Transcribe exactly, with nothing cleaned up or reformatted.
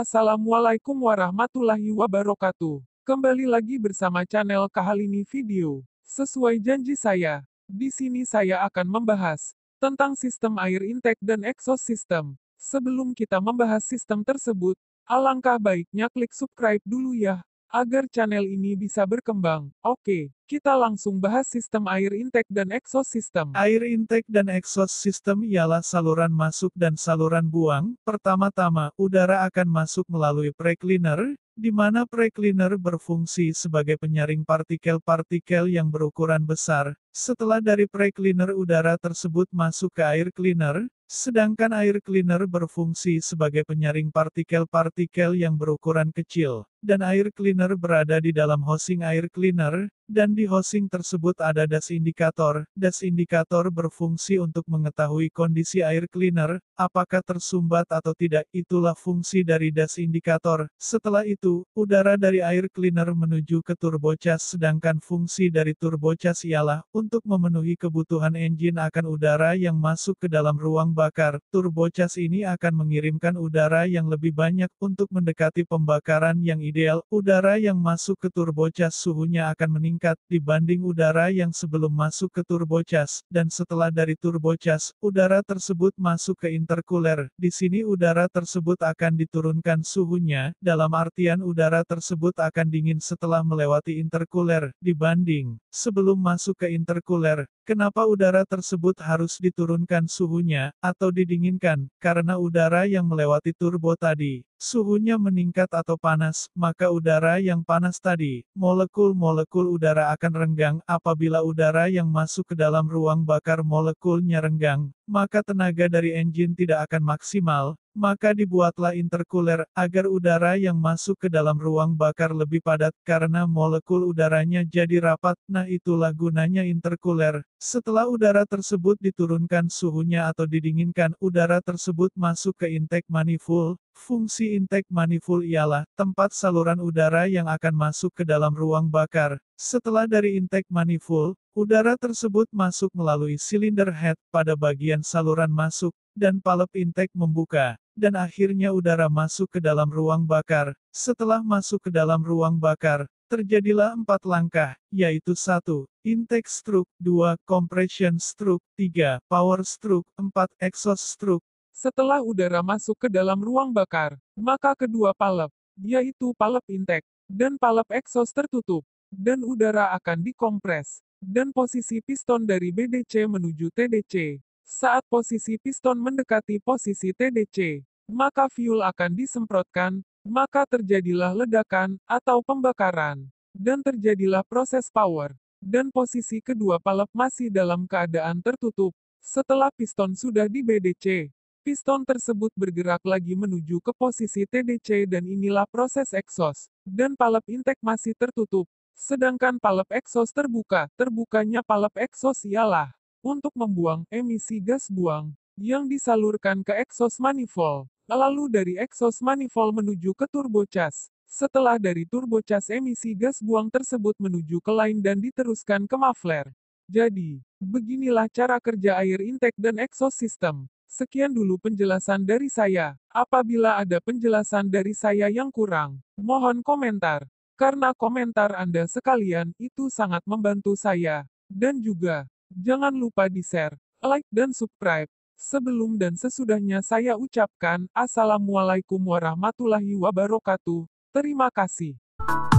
Assalamualaikum warahmatullahi wabarakatuh. Kembali lagi bersama channel Kahalini Video. Sesuai janji saya, di sini saya akan membahas tentang sistem air intake dan exhaust system. Sebelum kita membahas sistem tersebut, alangkah baiknya klik subscribe dulu ya, agar channel ini bisa berkembang. Oke, kita langsung bahas sistem air intake dan exhaust system. Air intake dan exhaust system ialah saluran masuk dan saluran buang. Pertama-tama, udara akan masuk melalui precleaner, di mana precleaner berfungsi sebagai penyaring partikel-partikel yang berukuran besar. Setelah dari precleaner udara tersebut masuk ke air cleaner, sedangkan air cleaner berfungsi sebagai penyaring partikel-partikel yang berukuran kecil. Dan air cleaner berada di dalam housing air cleaner, dan di housing tersebut ada das indikator. Das indikator berfungsi untuk mengetahui kondisi air cleaner, apakah tersumbat atau tidak. Itulah fungsi dari das indikator. Setelah itu, udara dari air cleaner menuju ke turbocas, sedangkan fungsi dari turbocas ialah untuk memenuhi kebutuhan engine akan udara yang masuk ke dalam ruang bakar. Turbocas ini akan mengirimkan udara yang lebih banyak untuk mendekati pembakaran yang ideal. Udara yang masuk ke turbocas suhunya akan meningkat dibanding udara yang sebelum masuk ke turbocas, dan setelah dari turbocas, udara tersebut masuk ke intercooler. Di sini udara tersebut akan diturunkan suhunya, dalam artian udara tersebut akan dingin setelah melewati intercooler, dibanding sebelum masuk ke intercooler. Kenapa udara tersebut harus diturunkan suhunya, atau didinginkan? Karena udara yang melewati turbo tadi, suhunya meningkat atau panas, maka udara yang panas tadi, molekul-molekul udara akan renggang. Apabila udara yang masuk ke dalam ruang bakar molekulnya renggang, maka tenaga dari engine tidak akan maksimal. Maka dibuatlah intercooler, agar udara yang masuk ke dalam ruang bakar lebih padat, karena molekul udaranya jadi rapat. Nah, itulah gunanya intercooler. Setelah udara tersebut diturunkan suhunya atau didinginkan, udara tersebut masuk ke intake manifold. Fungsi intake manifold ialah tempat saluran udara yang akan masuk ke dalam ruang bakar. Setelah dari intake manifold, udara tersebut masuk melalui cylinder head pada bagian saluran masuk, dan valve intake membuka, dan akhirnya udara masuk ke dalam ruang bakar. Setelah masuk ke dalam ruang bakar, terjadilah empat langkah, yaitu satu. Intake stroke, dua. Compression stroke, tiga. Power stroke, empat. Exhaust stroke. Setelah udara masuk ke dalam ruang bakar, maka kedua valve, yaitu valve intake dan valve exhaust tertutup, dan udara akan dikompres, dan posisi piston dari B D C menuju T D C. Saat posisi piston mendekati posisi T D C, maka fuel akan disemprotkan, maka terjadilah ledakan atau pembakaran, dan terjadilah proses power, dan posisi kedua valve masih dalam keadaan tertutup. Setelah piston sudah di B D C, piston tersebut bergerak lagi menuju ke posisi T D C dan inilah proses exhaust, dan valve intake masih tertutup, sedangkan valve exhaust terbuka. Terbukanya valve exhaust ialah untuk membuang emisi gas buang yang disalurkan ke exhaust manifold, lalu dari exhaust manifold menuju ke turbocas. Setelah dari turbocas emisi gas buang tersebut menuju ke line dan diteruskan ke muffler. Jadi, beginilah cara kerja air intake dan exhaust system. Sekian dulu penjelasan dari saya. Apabila ada penjelasan dari saya yang kurang, mohon komentar. Karena komentar Anda sekalian itu sangat membantu saya. Dan juga, jangan lupa di-share, like, dan subscribe. Sebelum dan sesudahnya saya ucapkan, Assalamualaikum warahmatullahi wabarakatuh. Terima kasih.